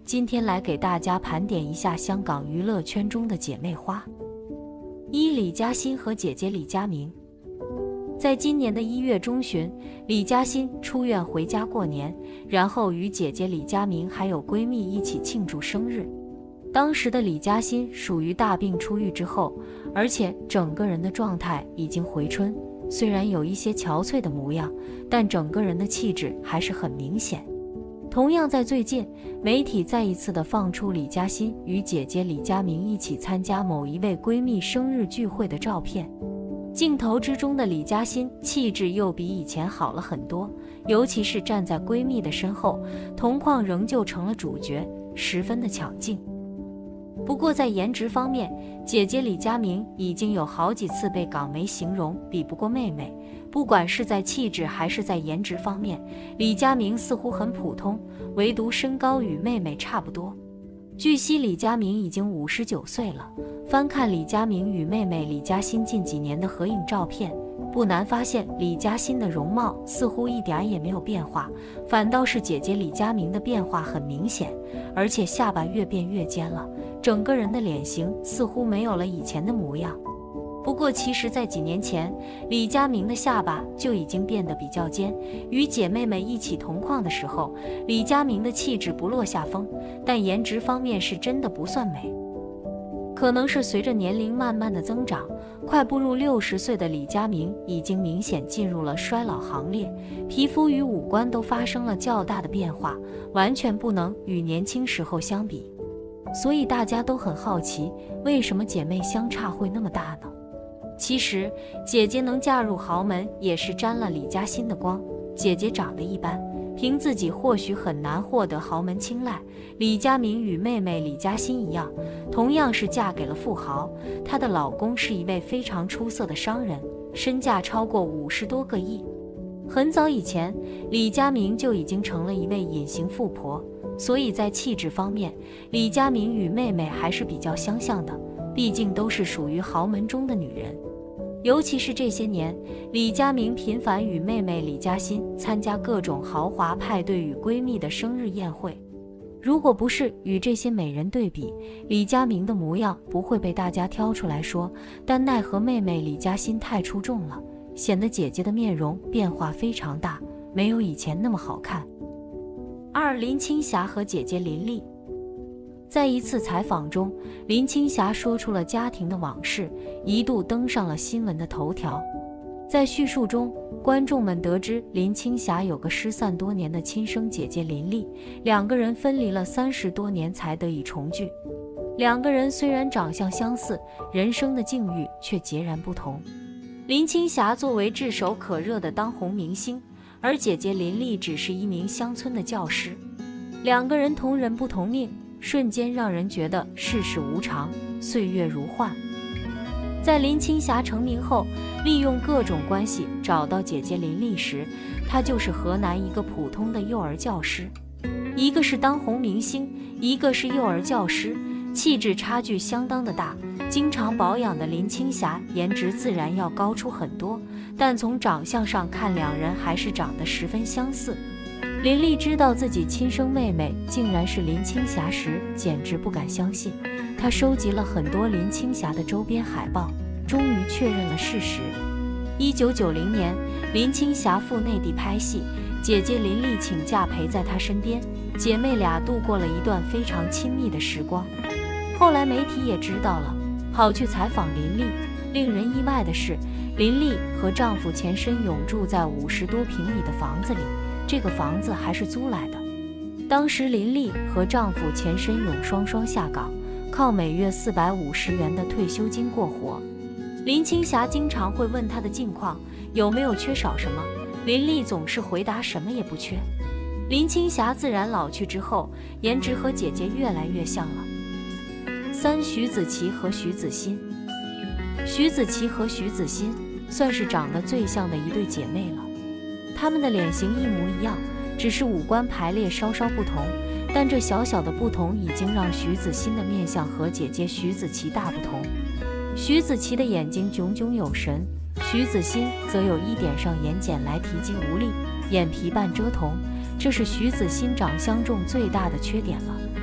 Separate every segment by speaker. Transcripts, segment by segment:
Speaker 1: 今天来给大家盘点一下香港娱乐圈中的姐妹花。李嘉欣和姐姐李嘉明。在今年的1月中旬，李嘉欣出院回家过年，然后与姐姐李嘉明还有闺蜜一起庆祝生日。当时的李嘉欣属于大病初愈之后，而且整个人的状态已经回春，虽然有一些憔悴的模样，但整个人的气质还是很明显。同样在最近，媒体再一次的放出李嘉欣与姐姐李嘉明一起参加某一位闺蜜生日聚会的照片。镜头之中的李嘉欣气质又比以前好了很多，尤其是站在闺蜜的身后，同框仍旧成了主角，十分的抢镜。不过在颜值方面，姐姐李嘉明已经有好几次被港媒形容比不过妹妹，不管是在气质还是在颜值方面，李嘉明似乎很普通，唯独身高与妹妹差不多。据悉李嘉明已经59岁了，翻看李嘉明与妹妹李嘉欣近几年的合影照片，不难发现李嘉欣的容貌似乎一点也没有变化，反倒是姐姐李嘉明的变化很明显，而且下巴越变越尖了，整个人的脸型似乎没有了以前的模样。不过其实在几年前，李嘉明的下巴就已经变得比较尖，与姐妹们一起同框的时候，李嘉明的气质不落下风，但颜值方面是真的不算美。可能是随着年龄慢慢的增长，快步入60岁的李嘉明已经明显进入了衰老行列，皮肤与五官都发生了较大的变化，完全不能与年轻时候相比。所以大家都很好奇，为什么姐妹相差会那么大呢？其实姐姐能嫁入豪门也是沾了李嘉欣的光，姐姐长得一般，凭自己或许很难获得豪门青睐。李嘉明与妹妹李嘉欣一样，同样是嫁给了富豪，她的老公是一位非常出色的商人，身价超过50多个亿。很早以前，李嘉明就已经成了一位隐形富婆，所以在气质方面，李嘉明与妹妹还是比较相像的，毕竟都是属于豪门中的女人。尤其是这些年，李嘉明频繁与妹妹李嘉欣参加各种豪华派对与闺蜜的生日宴会。如果不是与这些美人对比，李嘉明的模样不会被大家挑出来说，但奈何妹妹李嘉欣太出众了，显得姐姐的面容变化非常大，没有以前那么好看。林青霞和姐姐林丽。在一次采访中，林青霞说出了家庭的往事，一度登上了新闻的头条。在叙述中，观众们得知林青霞有个失散多年的亲生姐姐林丽，两个人分离了30多年才得以重聚。两个人虽然长相相似，人生的境遇却截然不同。林青霞作为炙手可热的当红明星，而姐姐林丽只是一名乡村的教师。两个人同人不同命，瞬间让人觉得世事无常，岁月如幻。在林青霞成名后，利用各种关系找到姐姐林丽时，她就是河南一个普通的幼儿教师。一个是当红明星，一个是幼儿教师，气质差距相当的大。经常保养的林青霞颜值自然要高出很多，但从长相上看，两人还是长得十分相似。林丽知道自己亲生妹妹竟然是林青霞时，简直不敢相信。她收集了很多林青霞的周边海报，终于确认了事实。1990年，林青霞赴内地拍戏，姐姐林丽请假陪在她身边，姐妹俩度过了一段非常亲密的时光。后来媒体也知道了，跑去采访林丽。令人意外的是，林丽和丈夫钱申勇住在50多平米的房子里，这个房子还是租来的。当时林丽和丈夫钱申勇双双下岗，靠每月450元的退休金过活。林青霞经常会问她的近况，有没有缺少什么，林丽总是回答什么也不缺。林青霞自然老去之后，颜值和姐姐越来越像了。徐子淇和徐子欣。徐子淇和徐子欣算是长得最像的一对姐妹了，她们的脸型一模一样，只是五官排列稍稍不同，但这小小的不同已经让徐子欣的面相和姐姐徐子淇大不同。徐子淇的眼睛炯炯有神，徐子欣则有一点上眼睑来提肌无力，眼皮半遮瞳，这是徐子欣长相中最大的缺点了。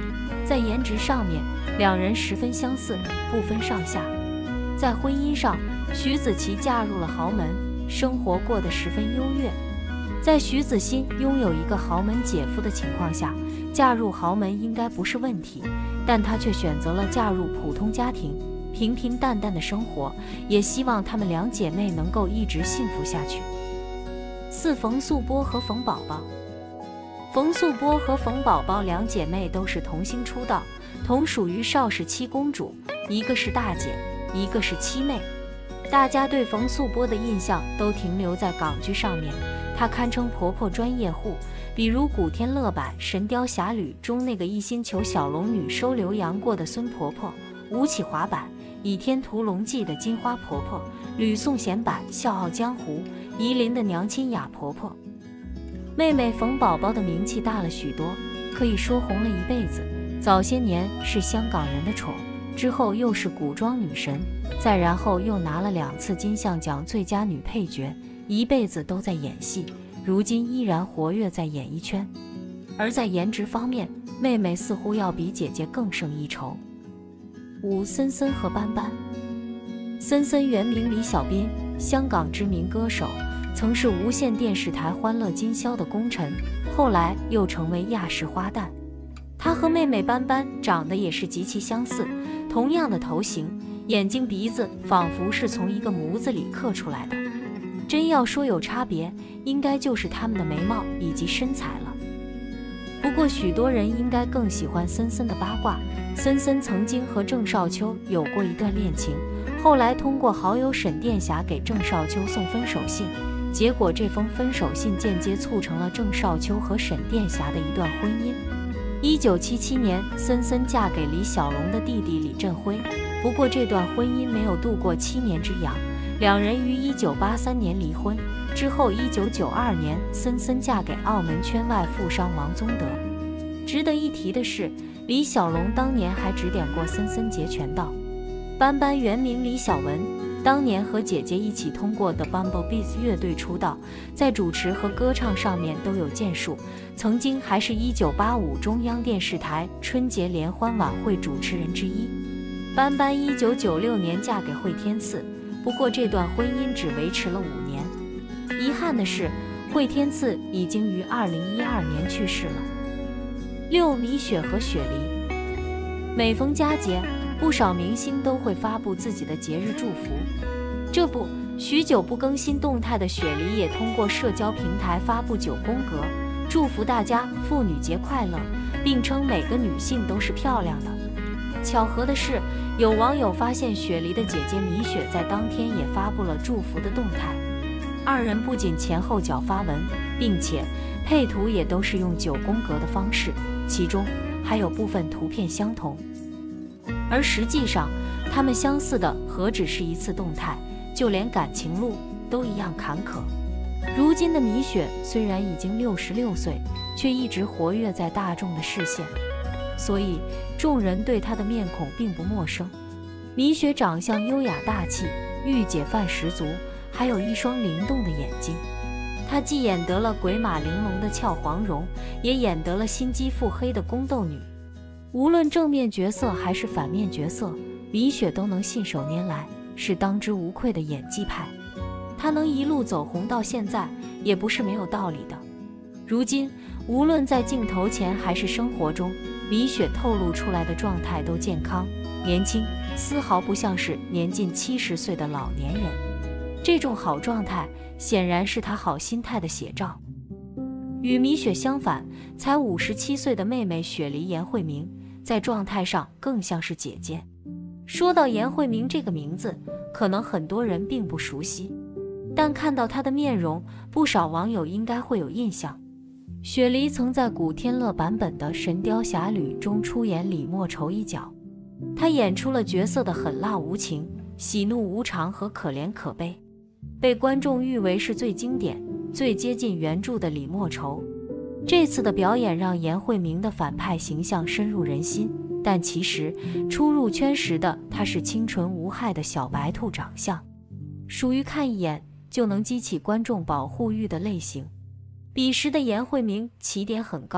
Speaker 1: 在颜值上面，两人十分相似，不分上下。在婚姻上，徐子淇嫁入了豪门，生活过得十分优越。在徐子欣拥有一个豪门姐夫的情况下，嫁入豪门应该不是问题，但她却选择了嫁入普通家庭，平平淡淡的生活，也希望她们两姐妹能够一直幸福下去。4. 冯素波和冯宝宝。冯素波和冯宝宝两姐妹都是童星出道，同属于邵氏七公主，一个是大姐，一个是七妹。大家对冯素波的印象都停留在港剧上面，她堪称婆婆专业户，比如古天乐版《神雕侠侣》中那个一心求小龙女收留杨过的孙婆婆，吴启华版《倚天屠龙记》的金花婆婆，吕颂贤版《笑傲江湖》夷陵的娘亲雅婆婆。妹妹冯宝宝的名气大了许多，可以说红了一辈子。早些年是香港人的宠，之后又是古装女神，再然后又拿了2次金像奖最佳女配角，一辈子都在演戏，如今依然活跃在演艺圈。而在颜值方面，妹妹似乎要比姐姐更胜一筹。5. 森森和斑斑。森森原名李小斌，香港知名歌手，曾是无线电视台欢乐今宵的功臣，后来又成为亚视花旦。她和妹妹斑斑长得也是极其相似，同样的头型，眼睛鼻子仿佛是从一个模子里刻出来的。真要说有差别，应该就是她们的眉毛以及身材了。不过许多人应该更喜欢森森的八卦。森森曾经和郑少秋有过一段恋情，后来通过好友沈殿霞给郑少秋送分手信，结果这封分手信间接促成了郑少秋和沈殿霞的一段婚姻。1977年，森森嫁给李小龙的弟弟李振辉，不过这段婚姻没有度过7年之痒，两人于1983年离婚。之后1992年，森森嫁给澳门圈外富商王宗德。值得一提的是，李小龙当年还指点过森森截拳道。斑斑原名李小文，当年和姐姐一起通过 The Bumblebees 乐队出道，在主持和歌唱上面都有建树，曾经还是1985中央电视台春节联欢晚会主持人之一。斑斑1996年嫁给惠天赐，不过这段婚姻只维持了5年。遗憾的是，惠天赐已经于2012年去世了。6. 米雪和雪梨。每逢佳节，不少明星都会发布自己的节日祝福。这不，许久不更新动态的雪梨也通过社交平台发布9宫格，祝福大家妇女节快乐，并称每个女性都是漂亮的。巧合的是，有网友发现雪梨的姐姐米雪在当天也发布了祝福的动态。二人不仅前后脚发文，并且配图也都是用9宫格的方式，其中还有部分图片相同。而实际上，他们相似的何止是一次动态，就连感情路都一样坎坷。如今的米雪虽然已经66岁，却一直活跃在大众的视线，所以众人对她的面孔并不陌生。米雪长相优雅大气，御姐范十足，还有一双灵动的眼睛。她既演得了鬼马玲珑的俏黄蓉，也演得了心机腹黑的宫斗女。无论正面角色还是反面角色，米雪都能信手拈来，是当之无愧的演技派。她能一路走红到现在，也不是没有道理的。如今，无论在镜头前还是生活中，米雪透露出来的状态都健康、年轻，丝毫不像是年近70岁的老年人。这种好状态，显然是她好心态的写照。与米雪相反，才57岁的妹妹雪梨严慧明，在状态上更像是姐姐。说到严慧明这个名字，可能很多人并不熟悉，但看到她的面容，不少网友应该会有印象。雪梨曾在古天乐版本的《神雕侠侣》中出演李莫愁一角，她演出了角色的狠辣无情、喜怒无常和可怜可悲，被观众誉为是最经典、最接近原著的李莫愁。这次的表演让严慧明的反派形象深入人心，但其实初入圈时的她是清纯无害的小白兔长相，属于看一眼就能激起观众保护欲的类型。彼时的严慧明起点很高，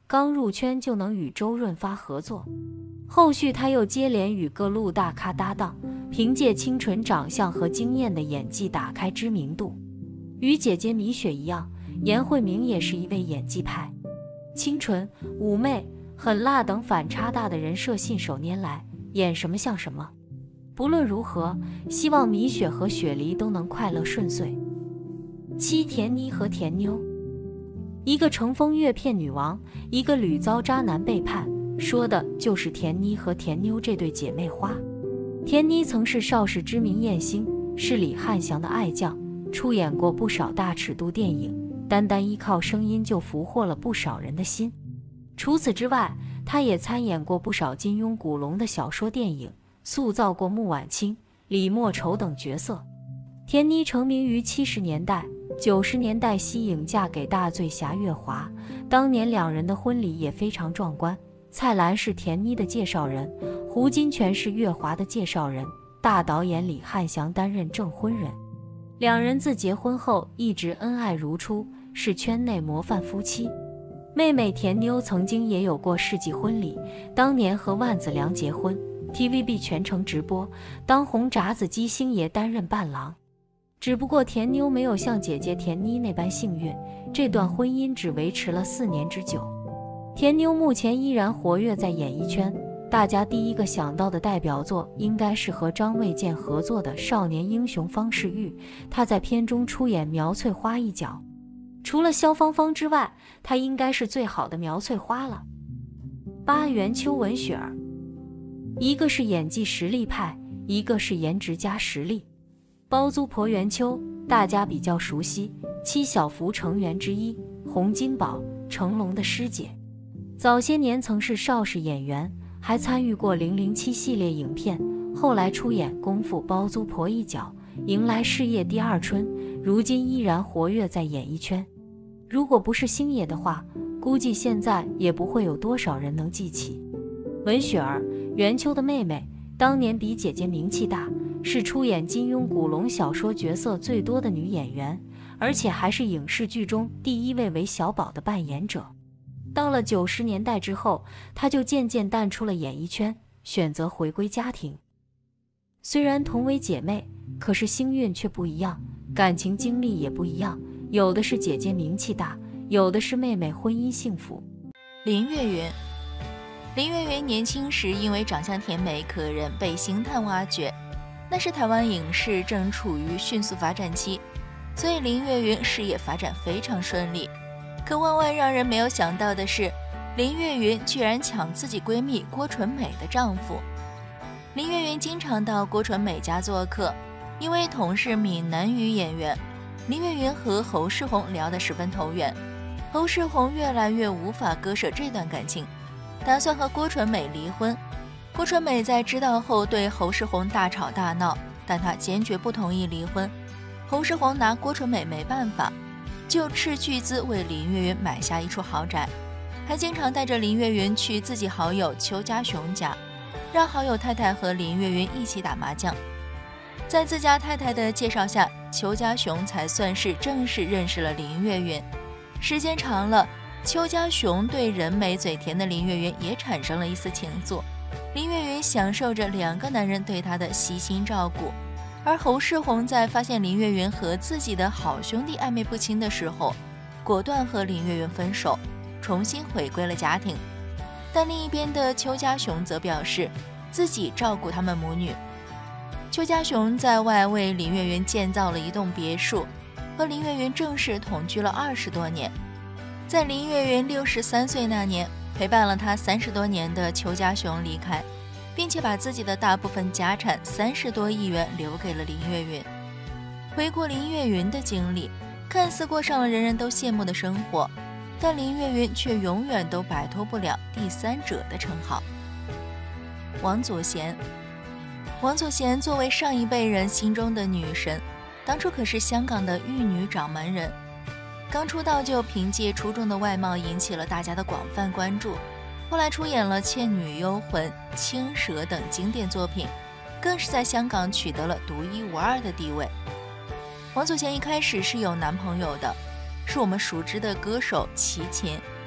Speaker 1: 刚入圈就能与周润发合作。后续他又接连与各路大咖搭档，凭借清纯长相和惊艳的演技打开知名度。与姐姐米雪一样，严慧明也是一位演技派，清纯、妩媚、狠辣等反差大的人设信手拈来，演什么像什么。不论如何，希望米雪和雪梨都能快乐顺遂。7田妮和田妞，一个乘风越骗女王，一个屡遭渣男背叛，说的就是田妮和田妞这对姐妹花。田妮曾是邵氏知名艳星，是李翰祥的爱将，出演过不少大尺度电影，单单依靠声音就俘获了不少人的心。除此之外，她也参演过不少金庸、古龙的小说电影，塑造过穆婉清、李莫愁等角色。田妮成名于70年代、90年代息影嫁给大醉侠岳华，当年两人的婚礼也非常壮观。蔡澜是田妮的介绍人，胡金铨是岳华的介绍人，大导演李翰祥担任证婚人。两人自结婚后一直恩爱如初，是圈内模范夫妻。妹妹田妞曾经也有过世纪婚礼，当年和万梓良结婚， TVB 全程直播，当红炸子鸡星爷担任伴郎。只不过田妞没有像姐姐田妮那般幸运，这段婚姻只维持了4年之久。田妞目前依然活跃在演艺圈，大家第一个想到的代表作应该是和张卫健合作的《少年英雄方世玉》，她在片中出演苗翠花一角。除了萧芳芳之外，她应该是最好的苗翠花了。8元秋文雪儿，一个是演技实力派，一个是颜值加实力。包租婆元秋大家比较熟悉，7小福成员之一，洪金宝、成龙的师姐。早些年曾是邵氏演员，还参与过007系列影片，后来出演《功夫》包租婆一角，迎来事业第二春，如今依然活跃在演艺圈。如果不是星爷的话，估计现在也不会有多少人能记起。文雪儿，元秋的妹妹，当年比姐姐名气大，是出演金庸、古龙小说角色最多的女演员，而且还是影视剧中第一位韦小宝的扮演者。到了90年代之后，她就渐渐淡出了演艺圈，选择回归家庭。虽然同为姐妹，可是星运却不一样，感情经历也不一样，有的是姐姐名气大，有的是妹妹婚姻幸福。
Speaker 2: 林月云，林月云年轻时因为长相甜美可人，被星探挖掘。那时台湾影视正处于迅速发展期，所以林月云事业发展非常顺利。可万万让人没有想到的是，林月云居然抢自己闺蜜郭纯美的丈夫。林月云经常到郭纯美家做客，因为同是闽南语演员，林月云和侯世宏聊得十分投缘。侯世宏越来越无法割舍这段感情，打算和郭纯美离婚。郭纯美在知道后对侯世宏大吵大闹，但她坚决不同意离婚。侯世宏拿郭纯美没办法，就斥巨资为林月云买下一处豪宅，还经常带着林月云去自己好友邱家雄家，让好友太太和林月云一起打麻将。在自家太太的介绍下，邱家雄才算是正式认识了林月云。时间长了，邱家雄对人美嘴甜的林月云也产生了一丝情愫。林月云享受着2个男人对她的悉心照顾，而侯世宏在发现林月云和自己的好兄弟暧昧不清的时候，果断和林月云分手，重新回归了家庭。但另一边的邱家雄则表示自己照顾他们母女。邱家雄在外为林月云建造了一栋别墅，和林月云正式同居了20多年。在林月云63岁那年，陪伴了他30多年的邱家雄离开，并且把自己的大部分家产30多亿元留给了林月云。回顾林月云的经历，看似过上了人人都羡慕的生活，但林月云却永远都摆脱不了第三者的称号。王祖贤，王祖贤作为上一辈人心中的女神，当初可是香港的玉女掌门人。刚出道就凭借出众的外貌引起了大家的广泛关注，后来出演了《倩女幽魂》《青蛇》等经典作品，更是在香港取得了独一无二的地位。王祖贤一开始是有男朋友的，是我们熟知的歌手齐秦。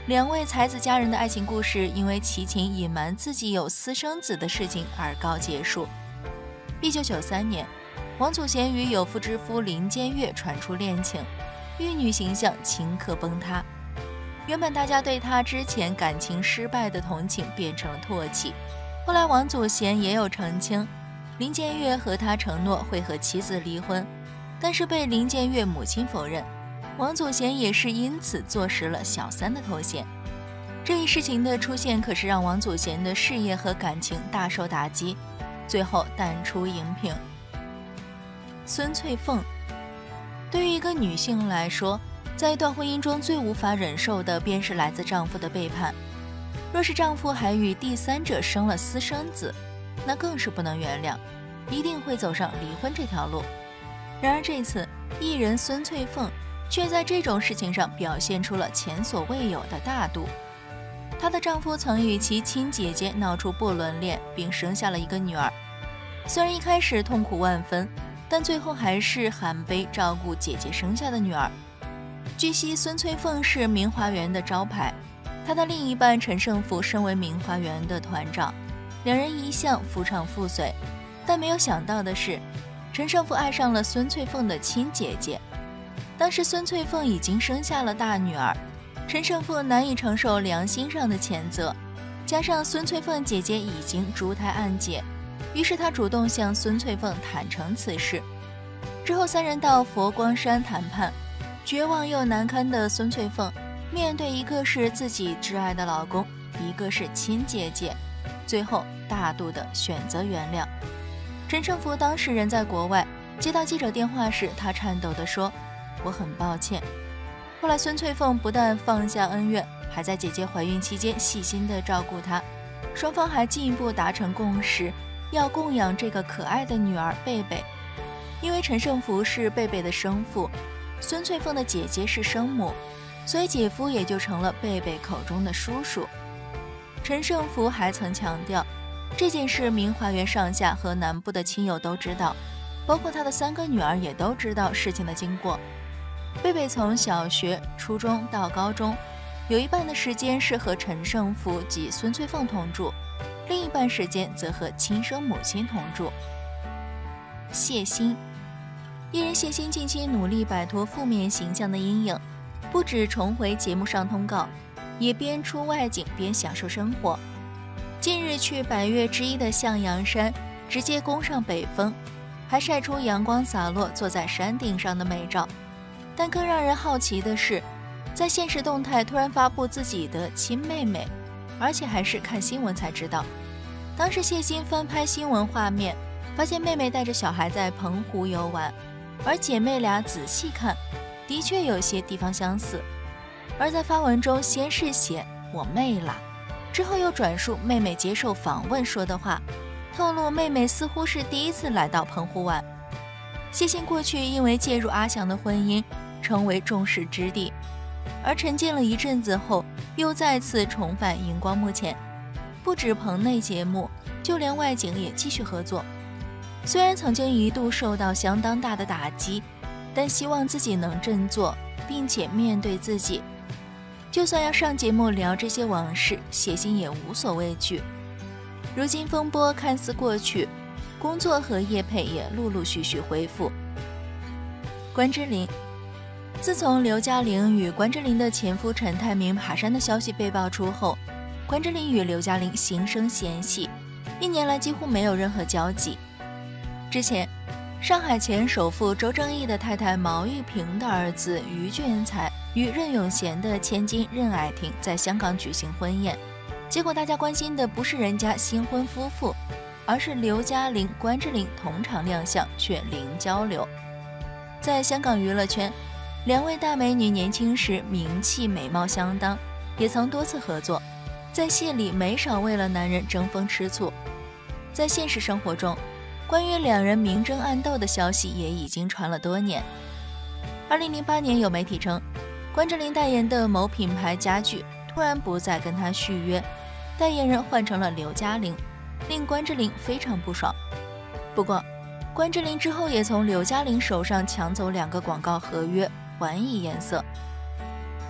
Speaker 2: 两位才子佳人的爱情故事因为齐秦隐瞒自己有私生子的事情而告结束。1993年，王祖贤与有妇之夫林建岳传出恋情，玉女形象顷刻崩塌。原本大家对他之前感情失败的同情变成了唾弃。后来王祖贤也有澄清，林建岳和他承诺会和妻子离婚，但是被林建岳母亲否认。王祖贤也是因此坐实了小三的头衔。这一事情的出现可是让王祖贤的事业和感情大受打击，最后淡出荧屏。孙翠凤，对于一个女性来说，在一段婚姻中最无法忍受的便是来自丈夫的背叛。若是丈夫还与第三者生了私生子，那更是不能原谅，一定会走上离婚这条路。然而这次艺人孙翠凤却在这种事情上表现出了前所未有的大度。她的丈夫曾与其亲姐姐闹出不伦恋，并生下了一个女儿。虽然一开始痛苦万分，但最后还是含悲照顾姐姐生下的女儿。据悉，孙翠凤是明华园的招牌，她的另一半陈胜福身为明华园的团长，两人一向夫唱妇随。但没有想到的是，陈胜福爱上了孙翠凤的亲姐姐。当时孙翠凤已经生下了大女儿，陈胜富难以承受良心上的谴责，加上孙翠凤姐姐已经珠胎暗解，于是他主动向孙翠凤坦诚此事。之后三人到佛光山谈判，绝望又难堪的孙翠凤面对一个是自己挚爱的老公，一个是亲姐姐，最后大度地选择原谅。陈胜福当时人在国外，接到记者电话时，他颤抖地说：“我很抱歉。”后来孙翠凤不但放下恩怨，还在姐姐怀孕期间细心地照顾她，双方还进一步达成共识，要供养这个可爱的女儿贝贝。因为陈胜福是贝贝的生父，孙翠凤的姐姐是生母，所以姐夫也就成了贝贝口中的叔叔。陈胜福还曾强调，这件事明华园上下和南部的亲友都知道，包括他的3个女儿也都知道事情的经过。贝贝从小学、初中到高中，有一半的时间是和陈胜福及孙翠凤同住，另一半时间则和亲生母亲同住。谢欣，艺人谢欣近期努力摆脱负面形象的阴影，不止重回节目上通告，也边出外景边享受生活。近日去百岳之一的向阳山，直接攻上北峰，还晒出阳光洒落坐在山顶上的美照。但更让人好奇的是，在现实动态突然发布自己的亲妹妹，而且还是看新闻才知道。当时谢欣翻拍新闻画面，发现妹妹带着小孩在澎湖游玩，而姐妹俩仔细看，的确有些地方相似。而在发文中先是写我妹啦，之后又转述妹妹接受访问说的话，透露妹妹似乎是第一次来到澎湖玩。谢欣过去因为介入阿翔的婚姻成为众矢之的，而沉寂了一阵子后又再次重返荧光幕前，不止棚内节目，就连外景也继续合作。虽然曾经一度受到相当大的打击，但希望自己能振作，并且面对自己。就算要上节目聊这些往事，谢欣也无所畏惧。如今风波看似过去，工作和业配也陆陆续续恢复。关之琳，自从刘嘉玲与关之琳的前夫陈泰明爬山的消息被爆出后，关之琳与刘嘉玲心生嫌隙，1年来几乎没有任何交集。之前，上海前首富周正义的太太毛玉萍的儿子于俊才与任永贤的千金任蔼婷在香港举行婚宴，结果大家关心的不是人家新婚夫妇，而是刘嘉玲、关之琳同场亮相却零交流。在香港娱乐圈，2位大美女年轻时名气美貌相当，也曾多次合作，在戏里没少为了男人争风吃醋。在现实生活中，关于2人明争暗斗的消息也已经传了多年。2008年有媒体称，关之琳代言的某品牌家具突然不再跟她续约，代言人换成了刘嘉玲，令关之琳非常不爽。不过关之琳之后也从刘嘉玲手上抢走2个广告合约，还以颜色。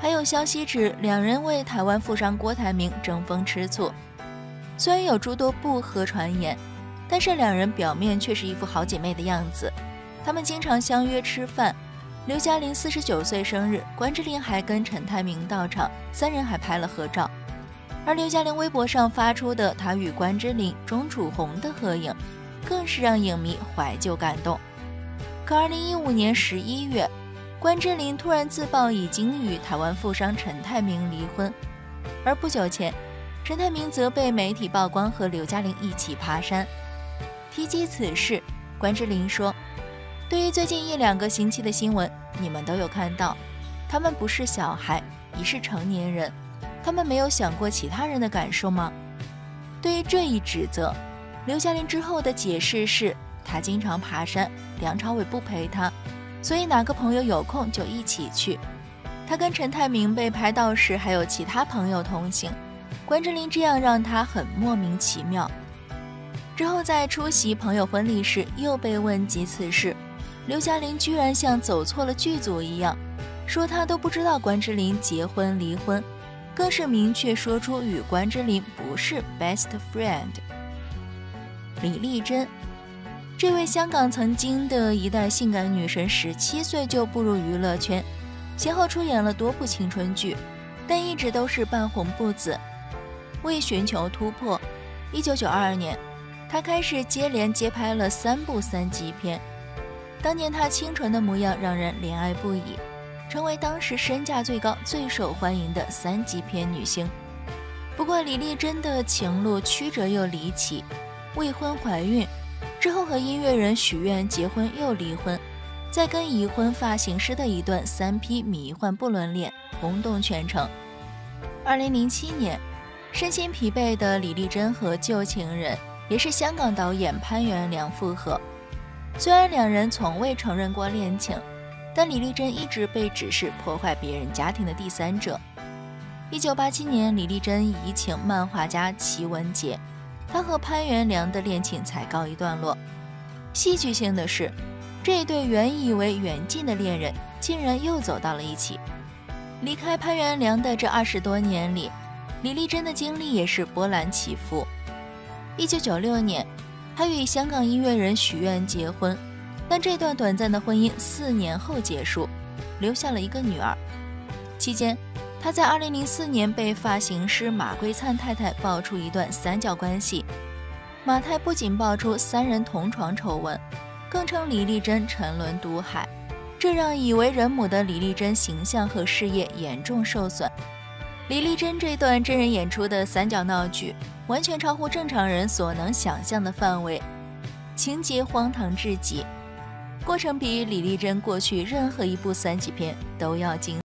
Speaker 2: 还有消息指两人为台湾富商郭台铭争风吃醋。虽然有诸多不合传言，但是两人表面却是一副好姐妹的样子。他们经常相约吃饭。刘嘉玲49岁生日，关之琳还跟陈泰明到场，3人还拍了合照。而刘嘉玲微博上发出的她与关之琳、钟楚红的合影，更是让影迷怀旧感动。可2015年11月，关之琳突然自曝已经与台湾富商陈泰明离婚，而不久前，陈泰明则被媒体曝光和刘嘉玲一起爬山。提及此事，关之琳说，对于最近1-2个星期的新闻，你们都有看到，他们不是小孩，已是成年人，他们没有想过其他人的感受吗？对于这一指责，刘嘉玲之后的解释是，她经常爬山，梁朝伟不陪她，所以哪个朋友有空就一起去。她跟陈泰明被拍到时还有其他朋友同行，关之琳这样让她很莫名其妙。之后在出席朋友婚礼时又被问及此事，刘嘉玲居然像走错了剧组一样，说她都不知道关之琳结婚离婚，更是明确说出与关之琳不是 best friend。 李丽珍，这位香港曾经的一代性感女神，17岁就步入娱乐圈，先后出演了多部青春剧，但一直都是半红不紫。为寻求突破，1992年她开始接连接拍了3部3级片。当年她清纯的模样让人怜爱不已，成为当时身价最高最受欢迎的3级片女星。不过李丽珍的情路曲折又离奇，未婚怀孕之后和音乐人许愿结婚又离婚，再跟已婚发型师的一段3P 迷幻不伦恋轰动全城。2007年，身心疲惫的李丽珍和旧情人也是香港导演潘元良复合。虽然两人从未承认过恋情，但李丽珍一直被指是破坏别人家庭的第三者。1987年，李丽珍移情漫画家齐文杰，她和潘元良的恋情才告一段落。戏剧性的是，这一对原以为远近的恋人，竟然又走到了一起。离开潘元良的这20多年里，李丽珍的经历也是波澜起伏。1996年，她与香港音乐人许愿结婚，但这段短暂的婚姻4年后结束，留下了一个女儿。期间，她在2004年被发型师马桂灿太太爆出一段3角关系。马太不仅爆出3人同床丑闻，更称李丽珍沉沦毒海，这让已为人母的李丽珍形象和事业严重受损。李丽珍这段真人演出的3角闹剧，完全超乎正常人所能想象的范围，情节荒唐至极，过程比李丽珍过去任何一部3级片都要精彩。